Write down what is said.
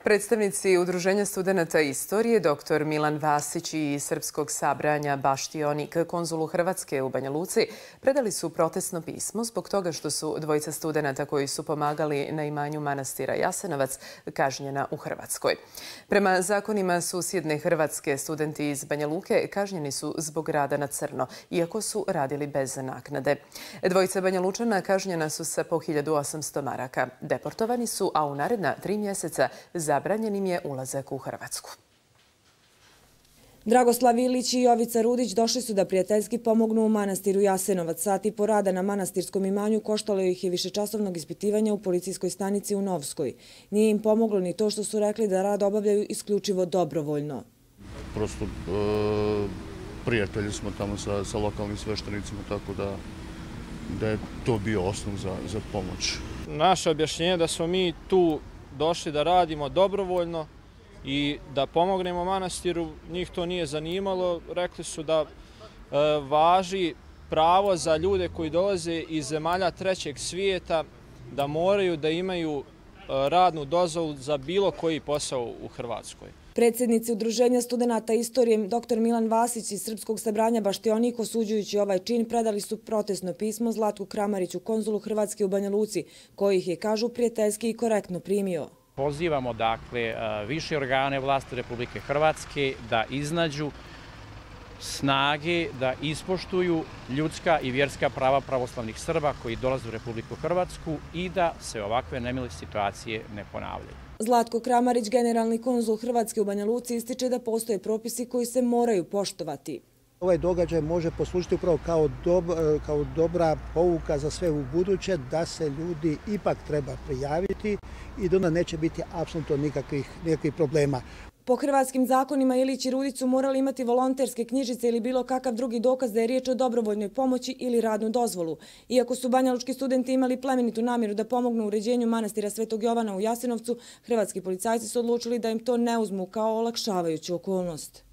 Predstavnici Udruženja studenata istorije dr. Milan Vasić i Srpskog sabranja Baštionik konzulu Hrvatske u Banja Luci predali su protestno pismo zbog toga što su dvojica studenata koji su pomagali na imanju manastira Jasenovac kažnjena u Hrvatskoj. Prema zakonima susjedne Hrvatske, studenti iz Banja Luke kažnjeni su zbog rada na crno, iako su radili bez naknade. Dvojica Banja Lučana kažnjena su sa po 1800 maraka. Deportovani su, a u naredna 3 mjeseca zabranjen im je ulazak u Hrvatsku. Dragoslav Ilić i Jovica Rudić došli su da prijateljski pomognu u manastiru Jasenovac. Sat i po rada na manastirskom imanju koštalo ih je višečasovnog ispitivanja u policijskoj stanici u Novskoj. Nije im pomoglo ni to što su rekli da rad obavljaju isključivo dobrovoljno. Prosto prijatelji smo tamo sa lokalnim sveštenicima, tako da je to bio osnov za pomoć. Naše objašnjenje je da smo mi tu došli da radimo dobrovoljno i da pomognemo manastiru, njih to nije zanimalo. Rekli su da važi pravo za ljude koji dolaze iz zemalja trećeg svijeta da moraju da imaju radnu dozvolu za bilo koji posao u Hrvatskoj. Predsjednici Udruženja studenata istorije dr. Milan Vasić iz Srpskog sabranja Baštionik, osuđujući ovaj čin, predali su protestno pismo Zlatku Kramariću, konzulu Hrvatske u Banja Luci, koji ih je, kažu, prijateljski i korektno primio. Pozivamo, dakle, više organe vlasti Republike Hrvatske da iznađu snage, da ispoštuju ljudska i vjerska prava pravoslavnih Srba koji dolaze u Republiku Hrvatsku i da se ovakve nemile situacije ne ponavljaju. Zlatko Kramarić, generalni konzul Hrvatske u Banja Luci, ističe da postoje propisi koji se moraju poštovati. Ovaj događaj može poslužiti upravo kao dobra pouka za sve u buduće, da se ljudi ipak treba prijaviti i da onda neće biti apsolutno nikakvih problema. Po hrvatskim zakonima Ilić i Rudić su morali imati volonterske knjižice ili bilo kakav drugi dokaz da je riječ o dobrovoljnoj pomoći ili radnu dozvolu. Iako su banjalučki studenti imali plemenitu namjeru da pomognu u uređenju manastira Svetog Jovana u Jasenovcu, hrvatski policajci su odlučili da im to ne uzmu kao olakšavajuću okolnost.